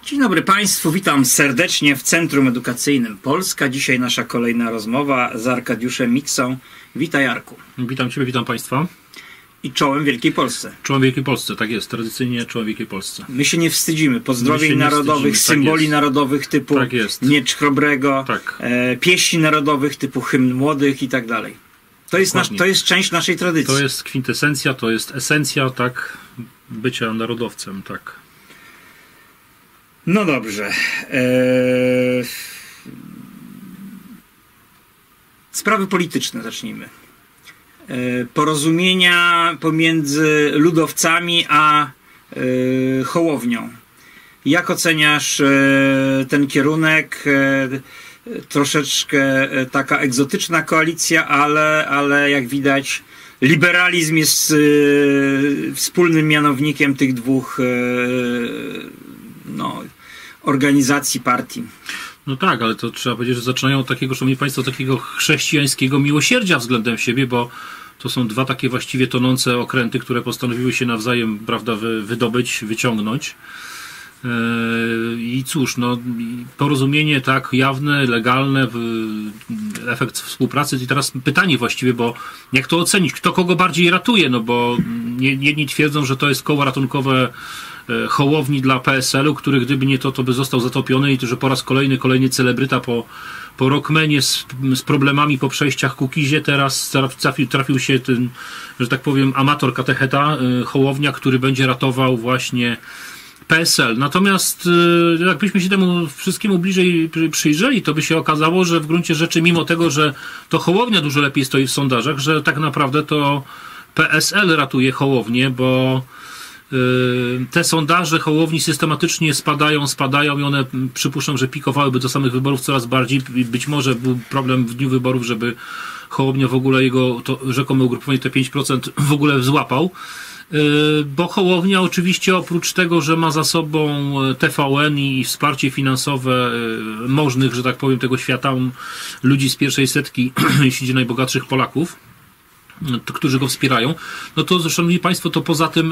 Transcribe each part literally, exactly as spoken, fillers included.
Dzień dobry Państwu, witam serdecznie w Centrum Edukacyjnym Polska. Dzisiaj nasza kolejna rozmowa z Arkadiuszem Miksą. Witaj, Jarku. Witam Ciebie, witam Państwa. I czołem Wielkiej Polsce. Czołem Wielkiej Polsce, tak jest, tradycyjnie czołem Wielkiej Polsce. My się nie wstydzimy pozdrowień narodowych, wstydzimy. symboli tak narodowych typu tak Miecz Chrobrego, tak. e, pieśni narodowych typu Hymn Młodych i tak dalej. To jest, nasz, to jest część naszej tradycji. To jest kwintesencja, to jest esencja, tak, bycia narodowcem, tak. No dobrze. Eee... Sprawy polityczne zacznijmy. Eee, porozumienia pomiędzy ludowcami a eee, Hołownią. Jak oceniasz eee, ten kierunek? Eee, troszeczkę e, taka egzotyczna koalicja, ale, ale jak widać liberalizm jest e, wspólnym mianownikiem tych dwóch e, no, organizacji partii. No tak, ale to trzeba powiedzieć, że zaczynają od takiego, szanowni Państwo, takiego chrześcijańskiego miłosierdzia względem siebie, bo to są dwa takie właściwie tonące okręty, które postanowiły się nawzajem, prawda, wy, wydobyć, wyciągnąć. I cóż, no, porozumienie tak jawne, legalne, efekt współpracy. I teraz pytanie właściwie, bo jak to ocenić? Kto kogo bardziej ratuje? No bo jedni twierdzą, że to jest koło ratunkowe Hołowni dla P S L u, który gdyby nie to, to by został zatopiony i to, że po raz kolejny, kolejny celebryta po, po Rockmanie z, z problemami po przejściach Kukizie, teraz trafił, trafił się ten, że tak powiem, amator katecheta Hołownia, który będzie ratował właśnie P S L. Natomiast jakbyśmy się temu wszystkiemu bliżej przyjrzeli, to by się okazało, że w gruncie rzeczy, mimo tego, że to Hołownia dużo lepiej stoi w sondażach, że tak naprawdę to P S L ratuje Hołownię, bo te sondaże Hołowni systematycznie spadają, spadają i one, przypuszczam, że pikowałyby do samych wyborów coraz bardziej. Być może był problem w dniu wyborów, żeby Hołownia w ogóle jego to rzekome ugrupowanie te pięć procent w ogóle złapał. Bo Hołownia oczywiście oprócz tego, że ma za sobą T V N i wsparcie finansowe możnych, że tak powiem, tego świata, ludzi z pierwszej setki, jeśli idzie najbogatszych Polaków, którzy go wspierają, no to, szanowni Państwo, to poza tym,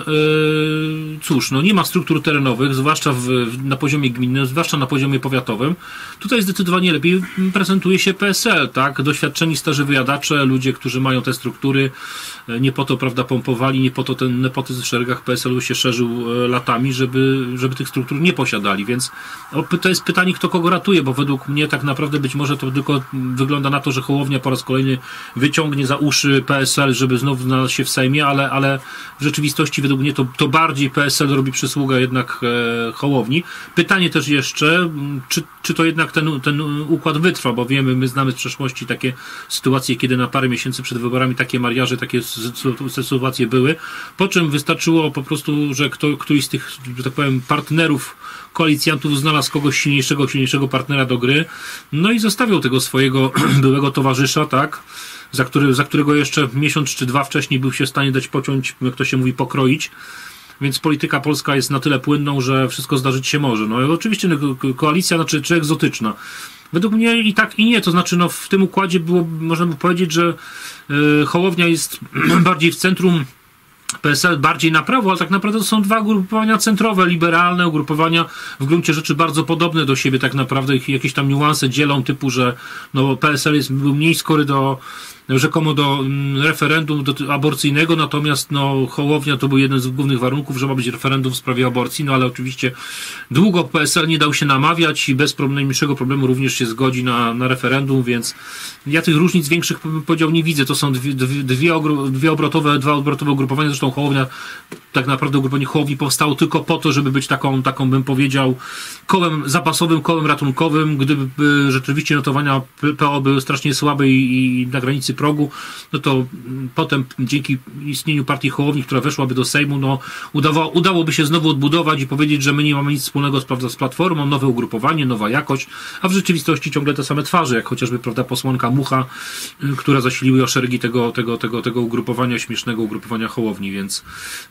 yy, cóż, no nie ma struktur terenowych, zwłaszcza w, na poziomie gminnym, zwłaszcza na poziomie powiatowym. Tutaj zdecydowanie lepiej prezentuje się P S L, tak? Doświadczeni starzy wyjadacze, ludzie, którzy mają te struktury, nie po to, prawda, pompowali, nie po to ten nepotyzm w szeregach P S L u się szerzył latami, żeby, żeby tych struktur nie posiadali, więc to jest pytanie, kto kogo ratuje, bo według mnie tak naprawdę być może to tylko wygląda na to, że Hołownia po raz kolejny wyciągnie za uszy P S L, żeby znów znalazł się w Sejmie, ale, ale w rzeczywistości według mnie to, to bardziej P S L robi przysługę jednak e, Hołowni. Pytanie też jeszcze, czy, czy to jednak ten, ten układ wytrwa, bo wiemy, my znamy z przeszłości takie sytuacje, kiedy na parę miesięcy przed wyborami takie mariaże, takie sytuacje były, po czym wystarczyło po prostu, że kto, któryś z tych, że tak powiem, partnerów koalicjantów znalazł kogoś silniejszego, silniejszego partnera do gry, no i zostawiał tego swojego byłego towarzysza, tak, za, który, za którego jeszcze miesiąc czy dwa wcześniej był się w stanie dać pociąć, jak to się mówi, pokroić. Więc polityka polska jest na tyle płynną, że wszystko zdarzyć się może. No i oczywiście no, koalicja, znaczy, czy egzotyczna. Według mnie i tak, i nie. To znaczy, no, w tym układzie było, można by powiedzieć, że yy, Hołownia jest bardziej w centrum, P S L bardziej na prawo, ale tak naprawdę to są dwa ugrupowania centrowe, liberalne, ugrupowania w gruncie rzeczy bardzo podobne do siebie, tak naprawdę ich jakieś tam niuanse dzielą, typu, że no, P S L jest, był mniej skory do rzekomo do referendum do aborcyjnego, natomiast no, Hołownia to był jeden z głównych warunków, że ma być referendum w sprawie aborcji, no ale oczywiście długo P S L nie dał się namawiać i bez najmniejszego problemu również się zgodzi na, na referendum, więc ja tych różnic większych podział nie widzę. To są dwie, dwie, dwie, ogro, dwie obrotowe, dwa obrotowe ugrupowania, zresztą Hołownia, tak naprawdę ugrupowanie Hołowni powstało tylko po to, żeby być taką, taką bym powiedział, kołem zapasowym, kołem ratunkowym, gdyby rzeczywiście notowania P O były strasznie słabe i, i na granicy progu, no to potem dzięki istnieniu partii Hołowni, która weszłaby do Sejmu, no udało, udałoby się znowu odbudować i powiedzieć, że my nie mamy nic wspólnego z, z Platformą, nowe ugrupowanie, nowa jakość, a w rzeczywistości ciągle te same twarze, jak chociażby, prawda, posłanka Mucha, która zasiliła szeregi tego, tego, tego, tego ugrupowania, śmiesznego ugrupowania Hołowni, więc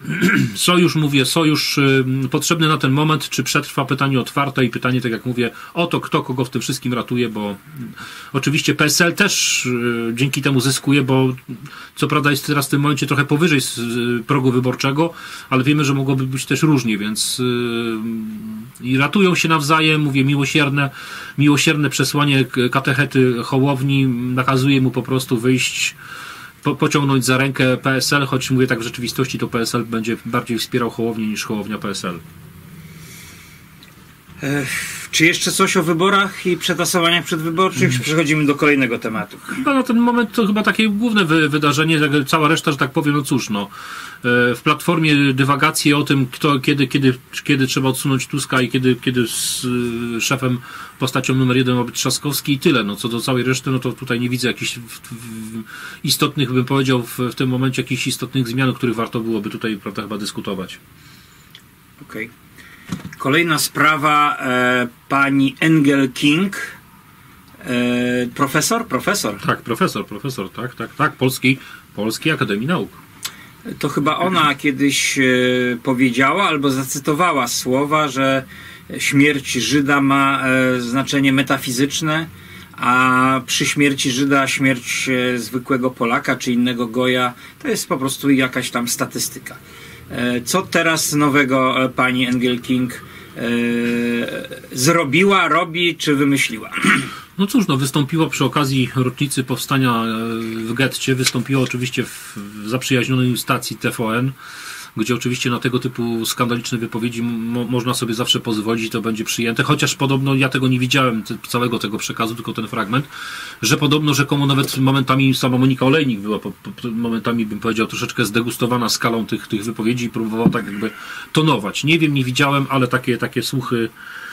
sojusz, mówię, sojusz potrzebny na ten moment, czy przetrwa, pytanie otwarte i pytanie, tak jak mówię, o to, kto kogo w tym wszystkim ratuje, bo oczywiście P S L też dzięki temu temu zyskuje, bo co prawda jest teraz w tym momencie trochę powyżej progu wyborczego, ale wiemy, że mogłoby być też różnie, więc yy, i ratują się nawzajem, mówię, miłosierne, miłosierne przesłanie katechety Hołowni nakazuje mu po prostu wyjść, po, pociągnąć za rękę P S L, choć mówię tak, w rzeczywistości to P S L będzie bardziej wspierał Hołownię niż Hołownia P S L. Czy jeszcze coś o wyborach i przetasowaniach przedwyborczych, czy przechodzimy do kolejnego tematu? Chyba na ten moment to chyba takie główne wy, wydarzenie, cała reszta, że tak powiem, no cóż, no. W Platformie dywagacje o tym, kto, kiedy, kiedy, kiedy trzeba odsunąć Tuska i kiedy, kiedy z szefem, postacią numer jeden ma być Trzaskowski i tyle. No co do całej reszty, no to tutaj nie widzę jakichś w, w, istotnych, bym powiedział, w, w tym momencie jakichś istotnych zmian, o których warto byłoby tutaj, prawda, chyba dyskutować. Okej. Okay. Kolejna sprawa, e, pani Engelking, e, profesor, profesor. Tak, profesor, profesor, tak, tak, tak, Polskiej, Polskiej Akademii Nauk. To chyba ona kiedyś e, powiedziała albo zacytowała słowa, że śmierć Żyda ma e, znaczenie metafizyczne, a przy śmierci Żyda śmierć e, zwykłego Polaka czy innego Goja to jest po prostu jakaś tam statystyka. Co teraz nowego pani Engelking e, zrobiła, robi czy wymyśliła? No cóż, no wystąpiła przy okazji rocznicy powstania w getcie, wystąpiła oczywiście w zaprzyjaźnionej stacji T V N, gdzie oczywiście na tego typu skandaliczne wypowiedzi mo można sobie zawsze pozwolić i to będzie przyjęte, chociaż podobno ja tego nie widziałem, całego tego przekazu, tylko ten fragment, że podobno rzekomo nawet momentami sama Monika Olejnik była po, po, momentami, bym powiedział, troszeczkę zdegustowana skalą tych, tych wypowiedzi i próbowała tak jakby tonować. Nie wiem, nie widziałem, ale takie, takie słuchy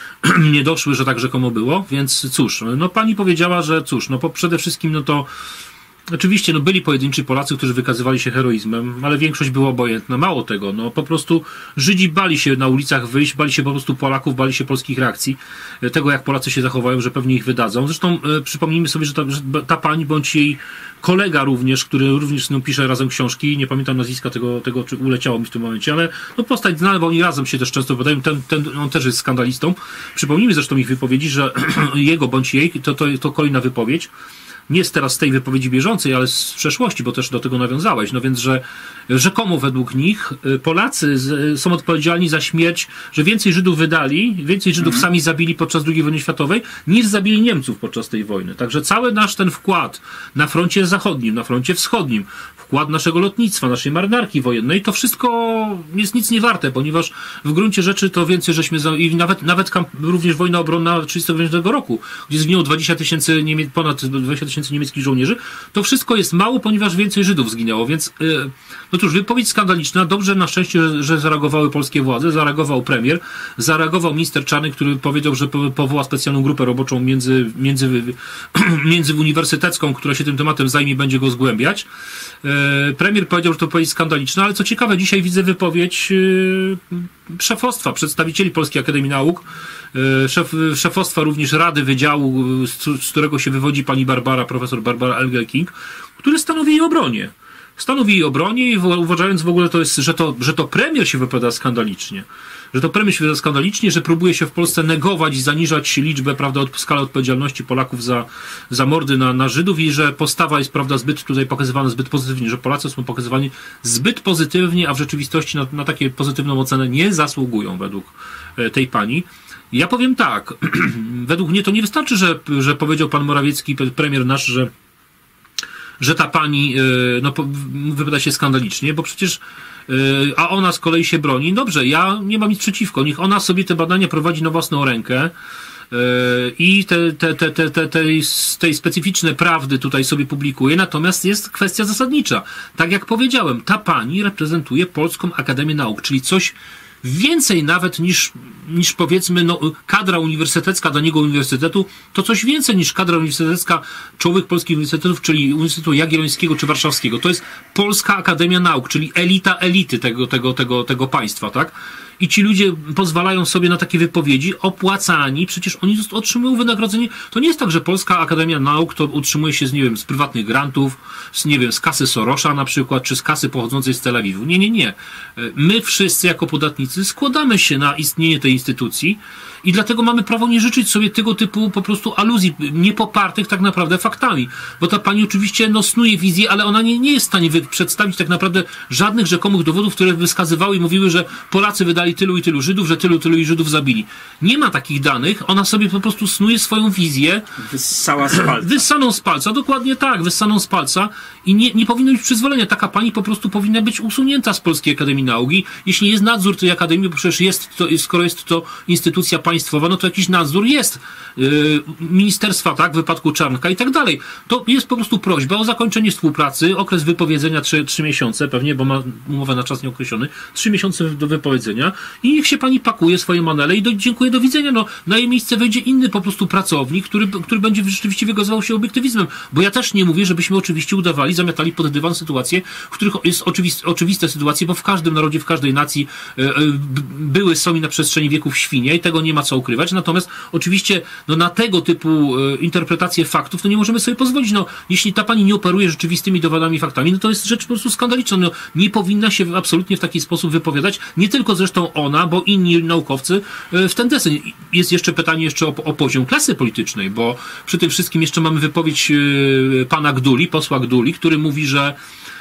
nie doszły, że tak rzekomo było, więc cóż, no pani powiedziała, że cóż, no po, przede wszystkim no to oczywiście no byli pojedynczy Polacy, którzy wykazywali się heroizmem, ale większość była obojętna. Mało tego, no po prostu Żydzi bali się na ulicach wyjść, bali się po prostu Polaków, bali się polskich reakcji, tego jak Polacy się zachowają, że pewnie ich wydadzą. Zresztą e, przypomnijmy sobie, że ta, że ta pani bądź jej kolega również, który również z nią pisze razem książki, nie pamiętam nazwiska tego, tego czy uleciało mi w tym momencie, ale no postać znana, bo oni razem się też często wypowiadają, ten, ten, on też jest skandalistą. Przypomnijmy zresztą ich wypowiedzi, że jego bądź jej, to, to, to kolejna wypowiedź, nie z teraz z tej wypowiedzi bieżącej, ale z przeszłości, bo też do tego nawiązałeś. No więc, że rzekomo według nich Polacy z, są odpowiedzialni za śmierć, że więcej Żydów wydali, więcej Żydów mhm. sami zabili podczas drugiej wojny światowej, niż zabili Niemców podczas tej wojny. Także cały nasz ten wkład na froncie zachodnim, na froncie wschodnim, wkład naszego lotnictwa, naszej marynarki wojennej, to wszystko jest nic nie warte, ponieważ w gruncie rzeczy to więcej żeśmy, za, i nawet, nawet kamp, również wojna obronna tysiąc dziewięćset trzydziestego dziewiątego roku, gdzie zginęło dwadzieścia tysięcy, ponad dwadzieścia tysięcy niemieckich żołnierzy, to wszystko jest mało, ponieważ więcej Żydów zginęło, więc yy, no cóż, wypowiedź skandaliczna, dobrze na szczęście, że, że zareagowały polskie władze, zareagował premier, zareagował minister Czarnek, który powiedział, że powoła specjalną grupę roboczą między, między, międzyuniwersytecką, która się tym tematem zajmie, będzie go zgłębiać. Yy, premier powiedział, że to wypowiedź skandaliczna, ale co ciekawe, dzisiaj widzę wypowiedź yy, szefostwa, przedstawicieli Polskiej Akademii Nauk, Szef, szefostwa również Rady Wydziału, z, z którego się wywodzi pani Barbara, profesor Barbara Engelking, który stanowi jej obronie. Stanowi jej obronie i uważając w ogóle, to jest, że, to, że to premier się wypowiada skandalicznie. Że to premier się wypowiada skandalicznie, że próbuje się w Polsce negować i zaniżać liczbę, prawda, od, skalę odpowiedzialności Polaków za, za mordy na, na Żydów i że postawa jest, prawda, zbyt tutaj pokazywana zbyt pozytywnie, że Polacy są pokazywani zbyt pozytywnie, a w rzeczywistości na, na takie pozytywną ocenę nie zasługują według tej pani. Ja powiem tak, według mnie to nie wystarczy, że, że powiedział pan Morawiecki, premier nasz, że, że ta pani no, wypowiada się skandalicznie, bo przecież a ona z kolei się broni. Dobrze, ja nie mam nic przeciwko, niech ona sobie te badania prowadzi na własną rękę i te, te, te, te, te, tej, tej specyficzne prawdy tutaj sobie publikuje, natomiast jest kwestia zasadnicza. Tak jak powiedziałem, ta pani reprezentuje Polską Akademię Nauk, czyli coś więcej nawet niż, niż powiedzmy no, kadra uniwersytecka danego uniwersytetu, to coś więcej niż kadra uniwersytecka czołowych polskich uniwersytetów, czyli Uniwersytetu Jagiellońskiego czy Warszawskiego. To jest Polska Akademia Nauk, czyli elita elity tego, tego, tego, tego państwa, tak? I ci ludzie pozwalają sobie na takie wypowiedzi, opłacani, przecież oni otrzymują wynagrodzenie. To nie jest tak, że Polska Akademia Nauk to utrzymuje się z, nie wiem, z prywatnych grantów, z, nie wiem, z kasy Sorosza na przykład, czy z kasy pochodzącej z Tel Awiwu. Nie, nie, nie. My wszyscy jako podatnicy składamy się na istnienie tej instytucji I dlatego mamy prawo nie życzyć sobie tego typu po prostu aluzji, niepopartych tak naprawdę faktami. Bo ta pani oczywiście no, snuje wizję, ale ona nie, nie jest w stanie przedstawić tak naprawdę żadnych rzekomych dowodów, które by wskazywały i mówiły, że Polacy wydali tylu i tylu Żydów, że tylu, tylu i Żydów zabili. Nie ma takich danych, ona sobie po prostu snuje swoją wizję. Wyssała z palca. Wyssaną z palca, dokładnie tak, wyssaną z palca i nie, nie powinno być przyzwolenia. Taka pani po prostu powinna być usunięta z Polskiej Akademii Nauki. Jeśli jest nadzór tej Akademii, bo przecież jest to, skoro jest to instytucja państwowa, no to jakiś nadzór jest. Yy, ministerstwa, tak, w wypadku Czarnka i tak dalej. To jest po prostu prośba o zakończenie współpracy, okres wypowiedzenia trzy, trzy miesiące, pewnie, bo ma umowę na czas nieokreślony, trzy miesiące do wypowiedzenia i niech się pani pakuje swoje manele i do, dziękuję, do widzenia. No, na jej miejsce wejdzie inny po prostu pracownik, który, który będzie rzeczywiście wykazywał się obiektywizmem. Bo ja też nie mówię, żebyśmy oczywiście udawali, zamiatali pod dywan sytuacje, w których jest oczywiste, oczywiste sytuacje, bo w każdym narodzie, w każdej nacji e, e, były, są i na przestrzeni wieków świnie i tego nie ma co ukrywać. Natomiast oczywiście no, na tego typu e, interpretacje faktów to nie możemy sobie pozwolić. No, jeśli ta pani nie operuje rzeczywistymi dowodami, faktami, no to jest rzecz po prostu skandaliczna. No, nie powinna się absolutnie w taki sposób wypowiadać. Nie tylko zresztą ona, bo inni naukowcy e, w ten deseń. Jest jeszcze pytanie jeszcze o, o poziom klasy politycznej, bo przy tym wszystkim jeszcze mamy wypowiedź e, pana Gduli, posła Gduli, który mówi, że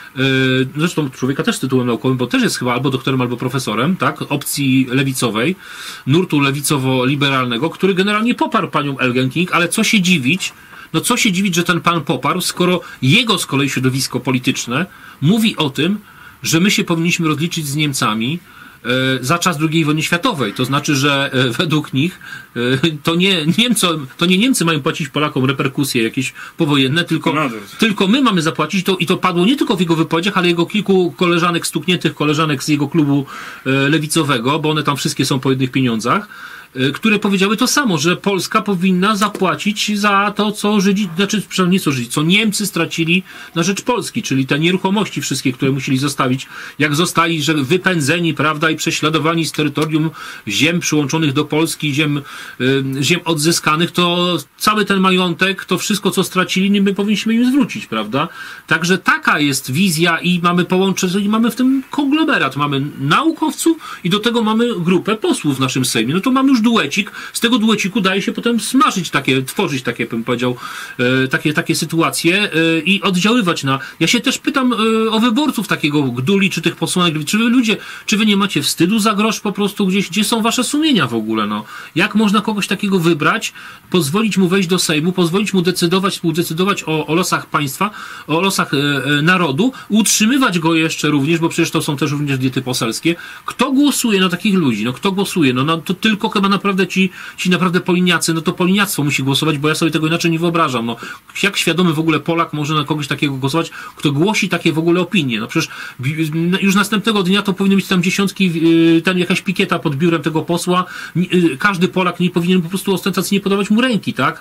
zresztą człowieka też z tytułem naukowym, bo też jest chyba albo doktorem, albo profesorem, tak, opcji lewicowej, nurtu lewicowo-liberalnego, który generalnie poparł panią Elgen-King, ale co się dziwić, no co się dziwić, że ten pan poparł, skoro jego z kolei środowisko polityczne mówi o tym, że my się powinniśmy rozliczyć z Niemcami za czas drugiej wojny światowej. To znaczy, że według nich to nie, Niemcy, to nie Niemcy mają płacić Polakom reperkusje jakieś powojenne, tylko, tylko my mamy zapłacić to i to padło nie tylko w jego wypowiedziach, ale jego kilku koleżanek, stukniętych koleżanek z jego klubu lewicowego, bo one tam wszystkie są po jednych pieniądzach, które powiedziały to samo, że Polska powinna zapłacić za to, co Żydzi, znaczy przynajmniej nie co Żydzi, co Niemcy stracili na rzecz Polski, czyli te nieruchomości wszystkie, które musieli zostawić, jak zostali, że wypędzeni, prawda, i prześladowani z terytorium ziem przyłączonych do Polski, ziem, y, ziem odzyskanych, to cały ten majątek, to wszystko, co stracili, my powinniśmy im zwrócić, prawda? Także taka jest wizja i mamy połączenie, i mamy w tym konglomerat, mamy naukowców i do tego mamy grupę posłów w naszym Sejmie. No to mamy już duecik, z tego dueciku daje się potem smażyć takie, tworzyć takie, bym powiedział, e, takie, takie sytuacje e, i oddziaływać na... Ja się też pytam e, o wyborców takiego Gduli, czy tych posłanek, czy wy ludzie, czy wy nie macie wstydu za grosz po prostu gdzieś, gdzie są wasze sumienia w ogóle, no? Jak można kogoś takiego wybrać, pozwolić mu wejść do Sejmu, pozwolić mu decydować, współdecydować o, o losach państwa, o losach e, e, narodu, utrzymywać go jeszcze również, bo przecież to są też również diety poselskie. Kto głosuje na takich ludzi? No kto głosuje? No, no to tylko chyba naprawdę ci, ci naprawdę poliniacy, no to poliniactwo musi głosować, bo ja sobie tego inaczej nie wyobrażam. No, jak świadomy w ogóle Polak może na kogoś takiego głosować, kto głosi takie w ogóle opinie? No przecież już następnego dnia to powinny być tam dziesiątki, tam jakaś pikieta pod biurem tego posła. Każdy Polak nie powinien po prostu ostentacyjnie podawać mu ręki, tak?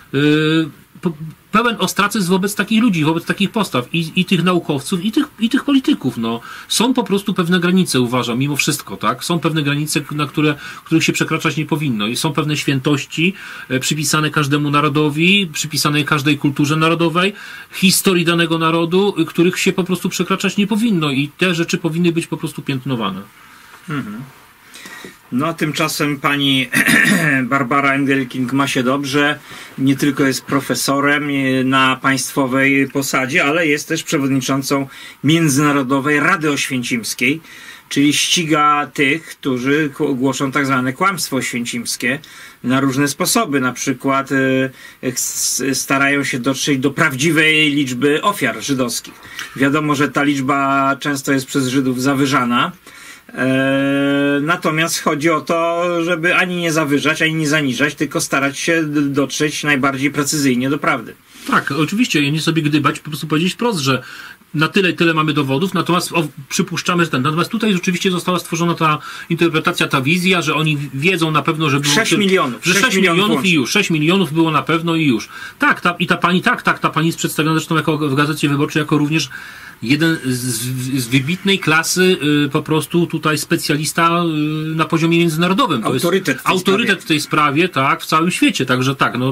Pełen ostracyzm wobec takich ludzi, wobec takich postaw i, i tych naukowców, i tych, i tych polityków, no. Są po prostu pewne granice, uważam, mimo wszystko, tak? Są pewne granice, na które, których się przekraczać nie powinno i są pewne świętości e, przypisane każdemu narodowi, przypisane każdej kulturze narodowej, historii danego narodu, których się po prostu przekraczać nie powinno i te rzeczy powinny być po prostu piętnowane. Mhm. No, a tymczasem pani Barbara Engelking ma się dobrze. Nie tylko jest profesorem na państwowej posadzie, ale jest też przewodniczącą Międzynarodowej Rady Oświęcimskiej, czyli ściga tych, którzy głoszą tak zwane kłamstwo oświęcimskie na różne sposoby. Na przykład y, starają się dotrzeć do prawdziwej liczby ofiar żydowskich. Wiadomo, że ta liczba często jest przez Żydów zawyżana. E, natomiast chodzi o to, żeby ani nie zawyżać, ani nie zaniżać, tylko starać się dotrzeć najbardziej precyzyjnie do prawdy. Tak, oczywiście, ja nie sobie gdybać, po prostu powiedzieć wprost, że na tyle i tyle mamy dowodów, natomiast o, przypuszczamy, że ten. Natomiast tutaj rzeczywiście została stworzona ta interpretacja, ta wizja, że oni wiedzą na pewno, że było... sześć milionów. Że sześć milionów i już. sześć milionów było na pewno i już. Tak, ta, i ta pani, tak, tak, ta pani jest przedstawiona zresztą jako, w Gazecie Wyborczej jako również jeden z, z wybitnej klasy y, po prostu tutaj specjalista y, na poziomie międzynarodowym. To autorytet jest autorytet w tej sprawie, tak, w całym świecie. Także tak, no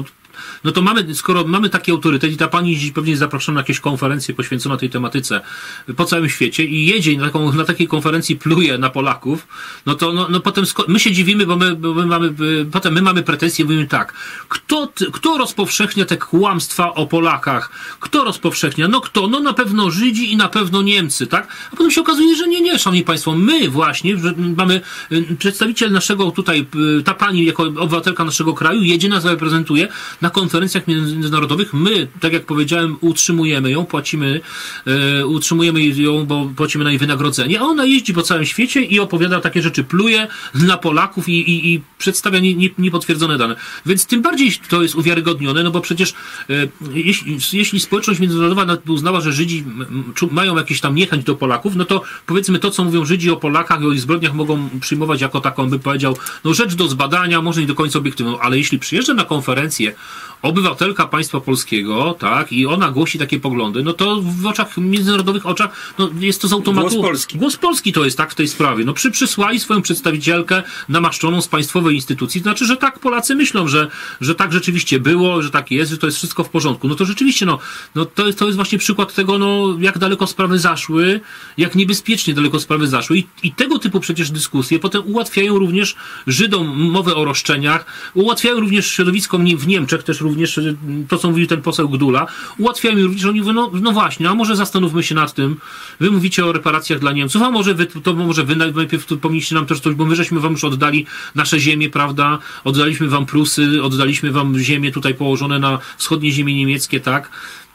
no to mamy, skoro mamy taki autorytet i ta pani dziś pewnie jest zaproszona na jakieś konferencje poświęcone tej tematyce po całym świecie i jedzie na, taką, na takiej konferencji pluje na Polaków, no to no, no potem my się dziwimy, bo my, bo my mamy, potem my mamy pretensje, mówimy tak, kto, kto rozpowszechnia te kłamstwa o Polakach? Kto rozpowszechnia? No kto? No na pewno Żydzi i na pewno Niemcy, tak? A potem się okazuje, że nie, nie, szanowni państwo, my właśnie, że mamy przedstawiciel naszego tutaj, ta pani jako obywatelka naszego kraju jedzie, nas reprezentuje na konferencjach międzynarodowych. My, tak jak powiedziałem, utrzymujemy ją, płacimy, e, utrzymujemy ją, bo płacimy na jej wynagrodzenie, a ona jeździ po całym świecie i opowiada takie rzeczy, pluje na Polaków i, i, i przedstawia nie, nie, niepotwierdzone dane. Więc tym bardziej to jest uwiarygodnione, no bo przecież e, jeśli, jeśli społeczność międzynarodowa uznała, że Żydzi mają jakieś tam niechęć do Polaków, no to powiedzmy to, co mówią Żydzi o Polakach i o ich zbrodniach mogą przyjmować jako taką, by powiedział, no rzecz do zbadania, może nie do końca obiektywną, ale jeśli przyjeżdża na konferencję obywatelka państwa polskiego, tak, i ona głosi takie poglądy, no to w oczach, międzynarodowych oczach, no jest to z automatu... Głos Polski. Głos Polski to jest, tak, w tej sprawie. No przy, przysłali swoją przedstawicielkę namaszczoną z państwowej instytucji, to znaczy, że tak Polacy myślą, że, że tak rzeczywiście było, że tak jest, że to jest wszystko w porządku. No to rzeczywiście, no, no to, jest, to jest właśnie przykład tego, no, jak daleko sprawy zaszły, jak niebezpiecznie daleko sprawy zaszły i, i tego typu przecież dyskusje potem ułatwiają również Żydom mowę o roszczeniach, ułatwiają również środowiskom w Niemczech, też również to, co mówił ten poseł Gdula, ułatwiają mi również, oni mówią, no, no właśnie, a może zastanówmy się nad tym, wy mówicie o reparacjach dla Niemców, a może wy, to może wy najpierw powinniście nam też coś, bo my żeśmy wam już oddali nasze ziemię, prawda, oddaliśmy wam Prusy, oddaliśmy wam ziemię tutaj położone na wschodnie ziemie niemieckie, tak,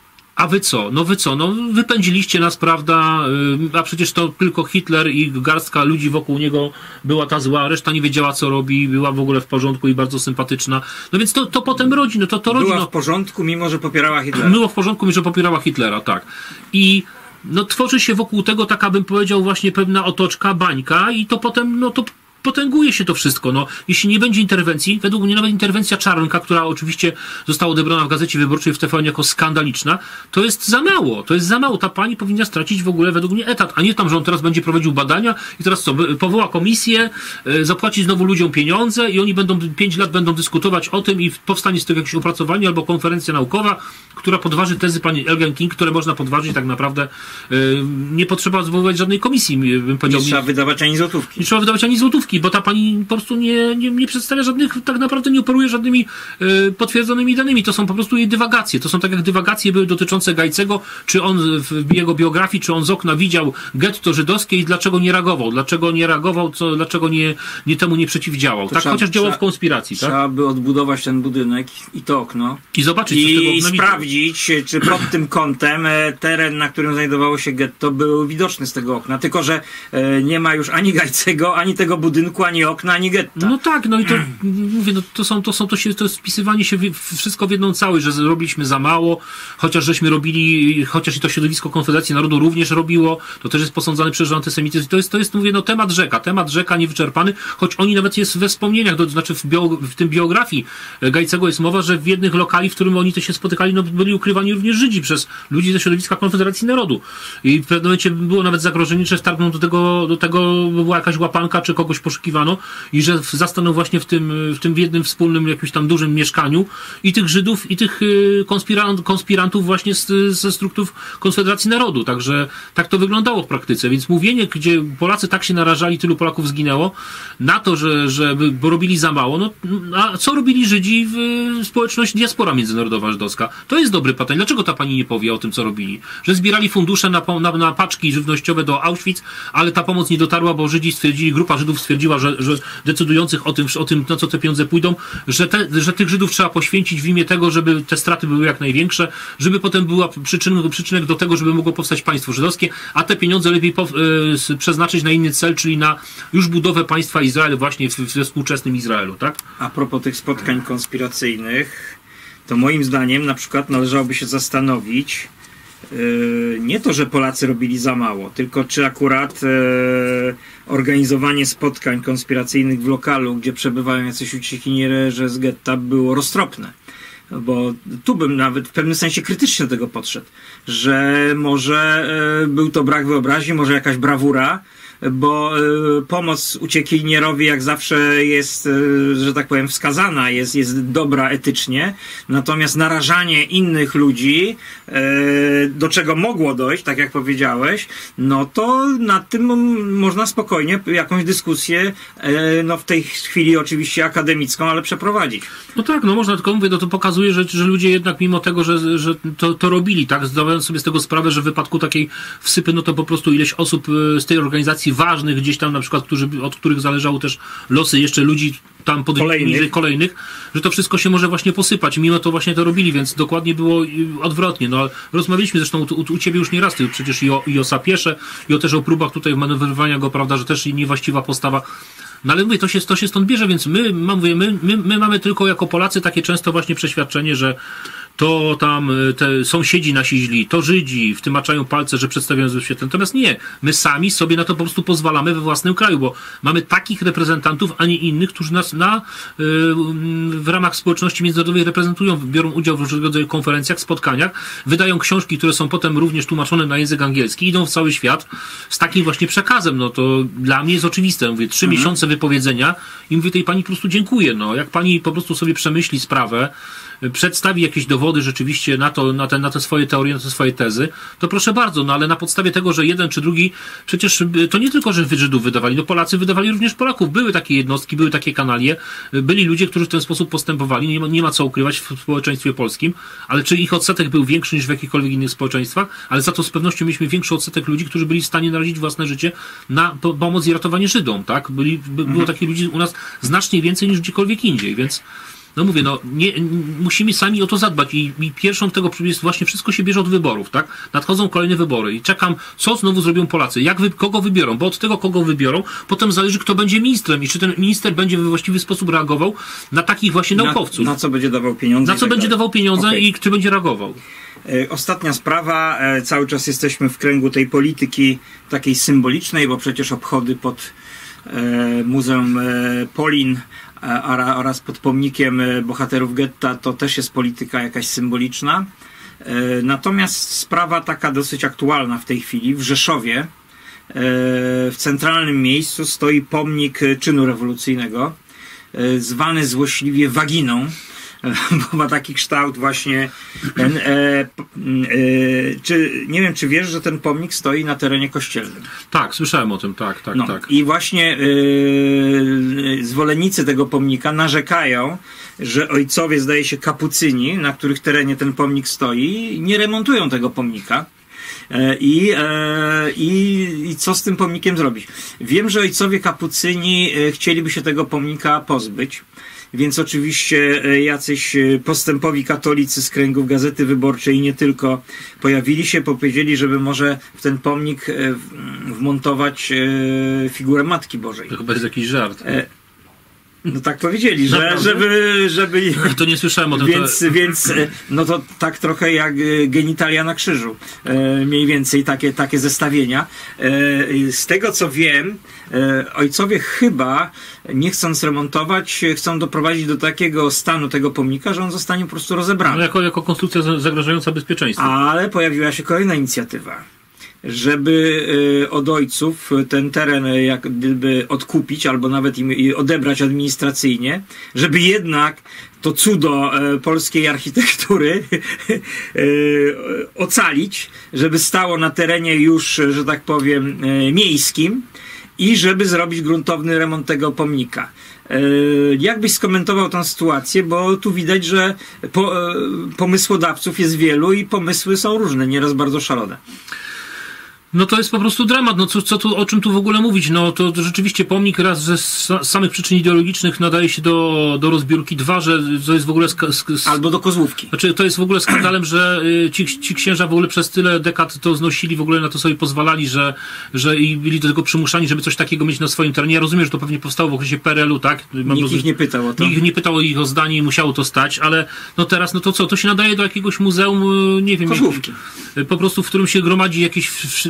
a wy co? No wy co? No wypędziliście nas, prawda? A przecież to tylko Hitler i garstka ludzi wokół niego była ta zła, reszta nie wiedziała, co robi, była w ogóle w porządku i bardzo sympatyczna. No więc to, to potem rodzi, no to, to rodzi. Była no, w porządku, mimo że popierała Hitlera. Było w porządku, mimo że popierała Hitlera, tak. I no tworzy się wokół tego taka, bym powiedział, właśnie pewna otoczka, bańka i to potem, no to potęguje się to wszystko. No, jeśli nie będzie interwencji, według mnie nawet interwencja Czarnka, która oczywiście została odebrana w Gazecie Wyborczej w T V N jako skandaliczna, to jest za mało. To jest za mało. Ta pani powinna stracić w ogóle według mnie etat, a nie tam, że on teraz będzie prowadził badania i teraz co, powoła komisję, zapłaci znowu ludziom pieniądze i oni będą pięć lat będą dyskutować o tym i powstanie z tego jakieś opracowanie albo konferencja naukowa, która podważy tezy pani Elgen King, które można podważyć tak naprawdę. Nie potrzeba zwoływać żadnej komisji, bym powiedział. Nie trzeba wydawać ani złotówki. Nie trzeba wydawać ani złotówki, bo ta pani po prostu nie, nie, nie przedstawia żadnych, tak naprawdę nie operuje żadnymi y, potwierdzonymi danymi. To są po prostu jej dywagacje. To są tak jak dywagacje były dotyczące Gajcego, czy on w jego biografii, czy on z okna widział getto żydowskie i dlaczego nie reagował. Dlaczego nie reagował, co, dlaczego nie, nie temu nie przeciwdziałał. Tak, trzeba, chociaż działał trzeba, w konspiracji. Trzeba tak? by odbudować ten budynek i to okno. I zobaczyć, I co z tego okna sprawdzić, widział. Czy pod tym kątem teren, na którym znajdowało się getto, był widoczny z tego okna. Tylko że nie ma już ani Gajcego, ani tego budynku, ani okna, ani getta. No tak, no i to mówię, no to są, to są, to się, to jest spisywanie się w, wszystko w jedną całość, że zrobiliśmy za mało, chociaż żeśmy robili, chociaż i to środowisko Konfederacji Narodu również robiło, to też jest posądzane przez antysemityzm. To jest, to jest, mówię, no temat rzeka, temat rzeka niewyczerpany, choć oni nawet jest we wspomnieniach, to znaczy w, bio, w tym biografii Gajcego jest mowa, że w jednych lokali, w którym oni to się spotykali, no byli ukrywani również Żydzi przez ludzi ze środowiska Konfederacji Narodu. I w pewnym momencie było nawet zagrożenie, że wtargną do tego, do tego była jakaś łapanka, czy kogoś poszukiwano i że zastaną właśnie w tym, w tym jednym wspólnym jakimś tam dużym mieszkaniu i tych Żydów, i tych konspirant, konspirantów właśnie z, ze struktur Konfederacji Narodu. Także tak to wyglądało w praktyce. Więc mówienie, gdzie Polacy tak się narażali, tylu Polaków zginęło, na to, że, że bo robili za mało, no a co robili Żydzi w społeczności diaspora międzynarodowa żydowska? To jest dobry patent. Dlaczego ta pani nie powie o tym, co robili? Że zbierali fundusze na, na, na paczki żywnościowe do Auschwitz, ale ta pomoc nie dotarła, bo Żydzi stwierdzili, grupa Żydów stwierdziła, że, że decydujących o tym, o tym, na co te pieniądze pójdą, że, te, że tych Żydów trzeba poświęcić w imię tego, żeby te straty były jak największe, żeby potem była przyczyn, przyczynek do tego, żeby mogło powstać państwo żydowskie, a te pieniądze lepiej po, y, przeznaczyć na inny cel, czyli na już budowę państwa Izrael właśnie w, we współczesnym Izraelu, tak? A propos tych spotkań konspiracyjnych, to moim zdaniem na przykład należałoby się zastanowić, Yy, nie to, że Polacy robili za mało, tylko czy akurat yy, organizowanie spotkań konspiracyjnych w lokalu, gdzie przebywają jacyś uciekinierzy z getta, było roztropne. Bo tu bym nawet w pewnym sensie krytycznie do tego podszedł, że może yy, był to brak wyobraźni, może jakaś brawura, bo y, pomoc uciekinierowi jak zawsze jest, y, że tak powiem, wskazana, jest, jest dobra etycznie, natomiast narażanie innych ludzi, y, do czego mogło dojść, tak jak powiedziałeś, no to nad tym można spokojnie jakąś dyskusję, y, no w tej chwili oczywiście akademicką, ale przeprowadzić. No tak, no można, tylko mówię, no to pokazuje, że, że ludzie jednak mimo tego, że, że to, to robili, tak, zdawając sobie z tego sprawę, że w wypadku takiej wsypy, no to po prostu ileś osób z tej organizacji ważnych gdzieś tam na przykład, którzy, od których zależało też losy jeszcze ludzi tam pod kolejnych. kolejnych, że to wszystko się może właśnie posypać. Mimo to właśnie to robili, więc dokładnie było odwrotnie. No, rozmawialiśmy zresztą u, u ciebie już nie raz, ty przecież i o, i o Sapiesze, i o też o próbach tutaj manewrowania go, prawda, że też niewłaściwa postawa. No ale mówię, to się, to się stąd bierze, więc my, mówię, my, my, my mamy tylko jako Polacy takie często właśnie przeświadczenie, że to tam te sąsiedzi nasi źli, to Żydzi, w tym maczają palce, że przedstawiają zły świat. Natomiast nie, my sami sobie na to po prostu pozwalamy we własnym kraju, bo mamy takich reprezentantów, a nie innych, którzy nas na, yy, w ramach społeczności międzynarodowej reprezentują, biorą udział w różnego rodzaju konferencjach, spotkaniach, wydają książki, które są potem również tłumaczone na język angielski, idą w cały świat z takim właśnie przekazem. No to dla mnie jest oczywiste. Mówię, trzy mhm. miesiące wypowiedzenia i mówię tej pani po prostu dziękuję. No, jak pani po prostu sobie przemyśli sprawę, przedstawi jakieś dowody rzeczywiście na to, na te, na te swoje teorie, na te swoje tezy, to proszę bardzo, no ale na podstawie tego, że jeden czy drugi, przecież to nie tylko, że Żydów wydawali, no Polacy wydawali również Polaków. Były takie jednostki, były takie kanalie, byli ludzie, którzy w ten sposób postępowali, nie ma, nie ma co ukrywać w społeczeństwie polskim, ale czy ich odsetek był większy niż w jakichkolwiek innych społeczeństwach, ale za to z pewnością mieliśmy większy odsetek ludzi, którzy byli w stanie narazić własne życie na pomoc i ratowanie Żydom, tak? Byli, by, było takich ludzi u nas znacznie więcej niż gdziekolwiek indziej, więc no mówię, no nie, musimy sami o to zadbać i, i pierwszą tego jest właśnie wszystko się bierze od wyborów, tak? Nadchodzą kolejne wybory i czekam, co znowu zrobią Polacy, jak wy, kogo wybiorą, bo od tego, kogo wybiorą, potem zależy, kto będzie ministrem i czy ten minister będzie we właściwy sposób reagował na takich właśnie na, naukowców. Na co będzie dawał pieniądze. Na co tak będzie dalej. dawał pieniądze okay. i kto będzie reagował. Ostatnia sprawa, cały czas jesteśmy w kręgu tej polityki takiej symbolicznej, bo przecież obchody pod e, Muzeum e, Polin oraz pod pomnikiem bohaterów getta to też jest polityka jakaś symboliczna. Natomiast sprawa taka dosyć aktualna w tej chwili. W Rzeszowie w centralnym miejscu stoi pomnik czynu rewolucyjnego zwany złośliwie waginą, bo ma taki kształt właśnie ten, e, e, czy, nie wiem, czy wiesz, że ten pomnik stoi na terenie kościelnym. Tak, słyszałem o tym, tak, tak, no, tak. I właśnie e, zwolennicy tego pomnika narzekają, że ojcowie, zdaje się, kapucyni, na których terenie ten pomnik stoi, nie remontują tego pomnika. I, i, I co z tym pomnikiem zrobić? Wiem, że ojcowie kapucyni chcieliby się tego pomnika pozbyć, więc oczywiście jacyś postępowi katolicy z kręgów Gazety Wyborczej i nie tylko pojawili się, powiedzieli, żeby może w ten pomnik wmontować figurę Matki Bożej. To chyba jest jakiś żart. No tak powiedzieli, że, żeby, żeby... To nie słyszałem o tym. Więc, to... więc no to tak trochę jak genitalia na krzyżu. E, mniej więcej takie, takie zestawienia. E, z tego co wiem, e, ojcowie chyba, nie chcąc remontować, chcą doprowadzić do takiego stanu tego pomnika, że on zostanie po prostu rozebrany. No jako, jako konstrukcja zagrażająca bezpieczeństwu. Ale pojawiła się kolejna inicjatywa, żeby y, od ojców ten teren jak gdyby odkupić, albo nawet im odebrać administracyjnie, żeby jednak to cudo y, polskiej architektury y, ocalić, żeby stało na terenie już, że tak powiem, y, miejskim i żeby zrobić gruntowny remont tego pomnika. Jak byś skomentował tę sytuację, bo tu widać, że po, pomysłodawców jest wielu i pomysły są różne, nieraz bardzo szalone. No to jest po prostu dramat, no co, co tu, o czym tu w ogóle mówić, no to, to rzeczywiście pomnik raz ze samych przyczyn ideologicznych nadaje się do, do rozbiórki, dwa, że to jest w ogóle... Sk- sk- albo do Kozłówki. Znaczy to jest w ogóle skandalem, że ci, ci księża w ogóle przez tyle dekad to znosili, w ogóle na to sobie pozwalali, że, że i byli do tego przymuszani, żeby coś takiego mieć na swoim terenie. Ja rozumiem, że to pewnie powstało w okresie P R L u, tak? Mam Nikt ich nie pytał o to. Nikt ich nie pytał ich o zdanie i musiało to stać, ale no teraz, no to co, to się nadaje do jakiegoś muzeum, nie wiem... Kozłówki. Po prostu, w którym się gromadzi jakieś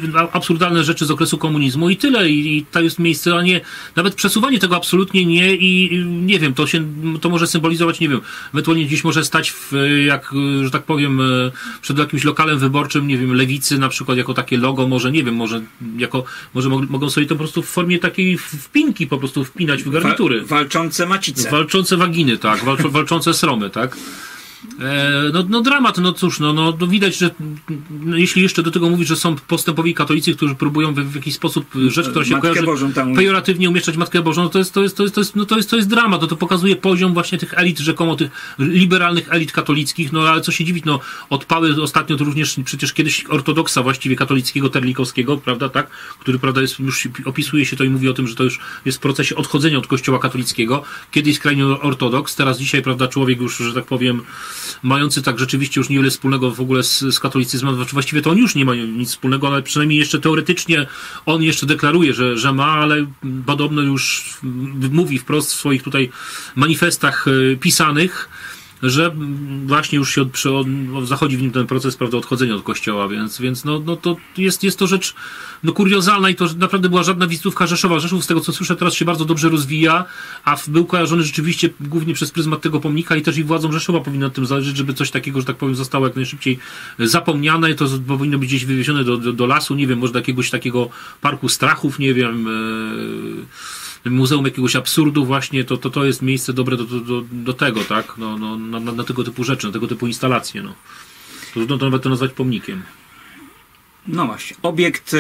absurdalne rzeczy z okresu komunizmu i tyle. I, i to jest miejsce, a nie, nawet przesuwanie tego absolutnie nie i nie wiem, to się, to może symbolizować, nie wiem, ewentualnie gdzieś może stać w, jak, że tak powiem, przed jakimś lokalem wyborczym, nie wiem, lewicy na przykład jako takie logo, może, nie wiem, może jako, może mogą sobie to po prostu w formie takiej wpinki po prostu wpinać w garnitury. Walczące macice. Walczące waginy, tak, walczą, walczące sromy, tak. E, no, no dramat, no cóż, no, no, no widać, że no, jeśli jeszcze do tego mówisz, że są postępowi katolicy, którzy próbują w, w jakiś sposób rzecz, która się Matkę kojarzy, Bożą tam pejoratywnie umieszczać Matkę Bożą, no to jest, to jest, to jest, to jest, no to jest, to jest dramat, no to pokazuje poziom właśnie tych elit, rzekomo tych liberalnych elit katolickich, no ale co się dziwić, no odpały ostatnio to również przecież kiedyś ortodoksa właściwie katolickiego, terlikowskiego, prawda, tak, który, prawda, jest, już opisuje się to i mówi o tym, że to już jest w procesie odchodzenia od kościoła katolickiego, kiedyś skrajnie ortodoks, teraz dzisiaj, prawda, człowiek już, że tak powiem, mający tak rzeczywiście już niewiele wspólnego w ogóle z, z katolicyzmem, znaczy właściwie to on już nie ma nic wspólnego, ale przynajmniej jeszcze teoretycznie on jeszcze deklaruje, że, że ma, ale podobno już mówi wprost w swoich tutaj manifestach pisanych, że właśnie już się od, przy, od, zachodzi w nim ten proces, prawda, odchodzenia od kościoła, więc, więc no, no to jest, jest to rzecz no, kuriozalna i to naprawdę była żadna wizytówka Rzeszowa. Rzeszów, z tego co słyszę, teraz się bardzo dobrze rozwija, a był kojarzony rzeczywiście głównie przez pryzmat tego pomnika i też i władzom Rzeszowa powinno na tym zależeć, żeby coś takiego, że tak powiem, zostało jak najszybciej zapomniane i to powinno być gdzieś wywiezione do, do, do lasu, nie wiem, może do jakiegoś takiego parku strachów, nie wiem, yy, muzeum jakiegoś absurdu właśnie, to, to, to jest miejsce dobre do, do, do tego, tak? No, no, na, na tego typu rzeczy, na tego typu instalacje. No. To trudno to nawet to nazwać pomnikiem. No właśnie. Obiekt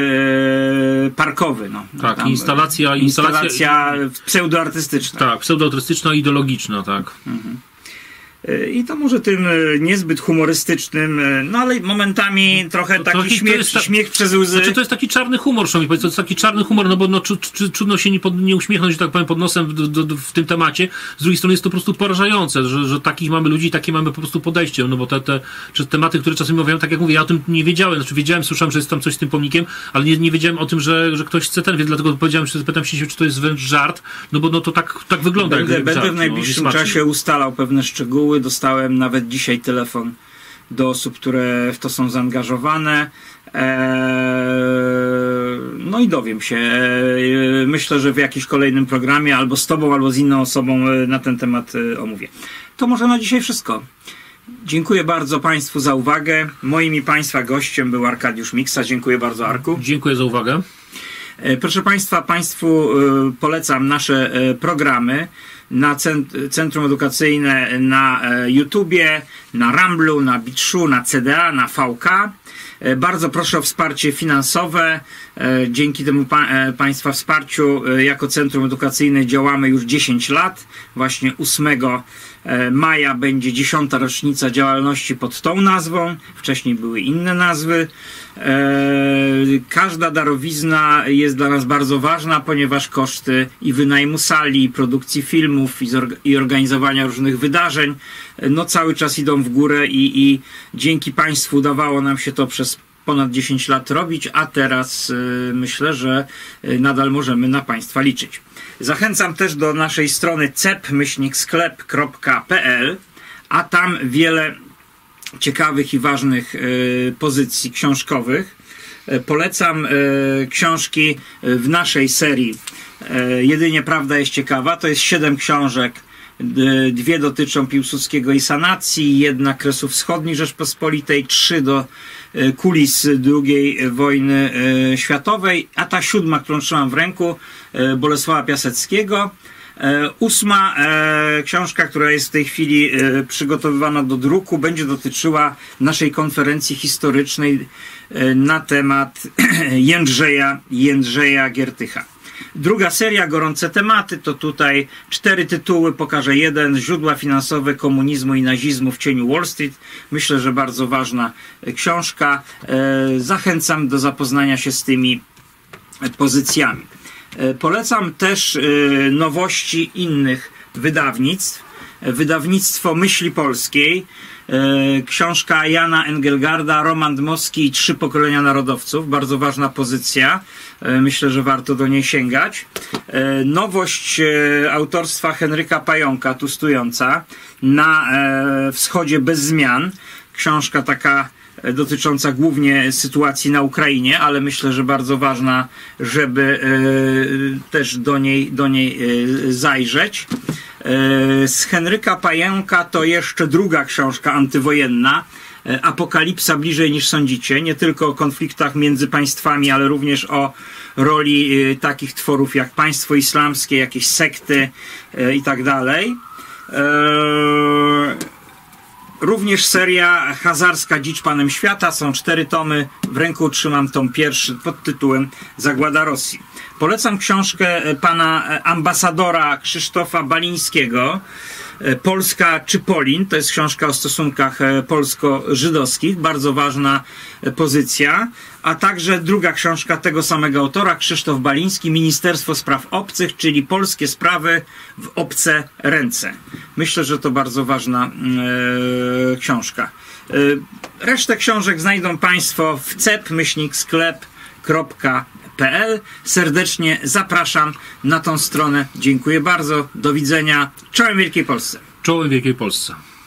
yy, parkowy. No. Tak, tam, instalacja, instalacja... Instalacja pseudoartystyczna. Tak, pseudoartystyczna, ideologiczna, tak. Mhm. I to może tym niezbyt humorystycznym, no ale momentami trochę to, taki to, śmiech, to jest ta... śmiech przez łzy. Znaczy to jest taki czarny humor, szanowni państwo, to jest taki czarny humor, no bo no, trudno się nie, pod, nie uśmiechnąć, że tak powiem, pod nosem do, do, do, w tym temacie. Z drugiej strony jest to po prostu porażające, że, że takich mamy ludzi, takie mamy po prostu podejście, no bo te, te czy tematy, które czasem mówią, tak jak mówię, ja o tym nie wiedziałem, znaczy wiedziałem, słyszałem, że jest tam coś z tym pomnikiem, ale nie, nie wiedziałem o tym, że, że ktoś chce ten, więc dlatego powiedziałem, że pytam się, czy to jest wręcz żart, no bo no to tak, tak wygląda. Będę, jak będę żart, w najbliższym no, czasie ustalał pewne szczegóły, dostałem nawet dzisiaj telefon do osób, które w to są zaangażowane. Eee, no i dowiem się. Eee, myślę, że w jakimś kolejnym programie albo z tobą, albo z inną osobą na ten temat omówię. To może na dzisiaj wszystko. Dziękuję bardzo państwu za uwagę. Moim i państwa gościem był Arkadiusz Miksa. Dziękuję bardzo, Arku. Dziękuję za uwagę. Eee, proszę państwa, państwu e, polecam nasze e, programy na Centrum Edukacyjne na YouTubie, na Ramblu, na Bitshu, na C D A, na V K. Bardzo proszę o wsparcie finansowe. Dzięki temu pa Państwa wsparciu jako Centrum Edukacyjne działamy już dziesięć lat. Właśnie ósmego maja będzie dziesiąta rocznica działalności pod tą nazwą. Wcześniej były inne nazwy. Każda darowizna jest dla nas bardzo ważna, ponieważ koszty i wynajmu sali, i produkcji filmów, i, i organizowania różnych wydarzeń no cały czas idą w górę i, i dzięki Państwu udawało nam się to przez ponad dziesięć lat robić, a teraz y, myślę, że y, nadal możemy na Państwa liczyć. Zachęcam też do naszej strony cep myślnik sklep kropka p l, a tam wiele ciekawych i ważnych y, pozycji książkowych. Y, polecam y, książki w naszej serii y, Jedynie Prawda jest Ciekawa. To jest siedem książek. Dwie dotyczą Piłsudskiego i sanacji, jedna Kresów Wschodnich Rzeczpospolitej, trzy do kulis drugiej wojny światowej, a ta siódma, którą trzymam w ręku, Bolesława Piaseckiego. Ósma książka, która jest w tej chwili przygotowywana do druku, będzie dotyczyła naszej konferencji historycznej na temat Jędrzeja, Jędrzeja Giertycha. Druga seria, Gorące tematy, to tutaj cztery tytuły, pokażę jeden. Źródła finansowe komunizmu i nazizmu w cieniu Wall Street. Myślę, że bardzo ważna książka. Zachęcam do zapoznania się z tymi pozycjami. Polecam też nowości innych wydawnictw. Wydawnictwo Myśli Polskiej. Książka Jana Engelgarda, Roman Dmowski i Trzy pokolenia narodowców. Bardzo ważna pozycja. Myślę, że warto do niej sięgać. Nowość autorstwa Henryka Pająka, tu stojąca, Na wschodzie bez zmian. Książka taka dotycząca głównie sytuacji na Ukrainie, ale myślę, że bardzo ważna, żeby też do niej, do niej zajrzeć. Z Henryka Pająka to jeszcze druga książka antywojenna, Apokalipsa bliżej niż sądzicie, nie tylko o konfliktach między państwami, ale również o roli takich tworów jak państwo islamskie, jakieś sekty i tak dalej. Również seria Hazarska Dzicz Panem Świata. Są cztery tomy. W ręku trzymam tom pierwszy pod tytułem Zagłada Rosji. Polecam książkę pana ambasadora Krzysztofa Balińskiego, Polska czy Polin. To jest książka o stosunkach polsko-żydowskich. Bardzo ważna pozycja. A także druga książka tego samego autora, Krzysztof Baliński, Ministerstwo Spraw Obcych, czyli polskie sprawy w obce ręce. Myślę, że to bardzo ważna e, książka. E, resztę książek znajdą państwo w cep myślnik sklep kropka p l. Serdecznie zapraszam na tą stronę. Dziękuję bardzo. Do widzenia. Czołem Wielkiej Polsce. Czołem Wielkiej Polsce.